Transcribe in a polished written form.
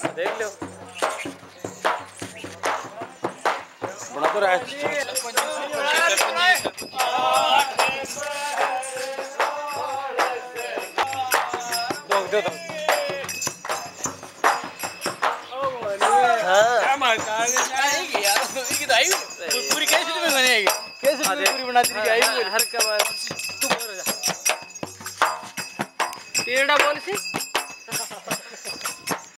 देख लो बड़ा तो रहा दो पूरी कैसे में बनेगी कैसे पूरी बना दी हर कबार तू टेढ़ा बोल से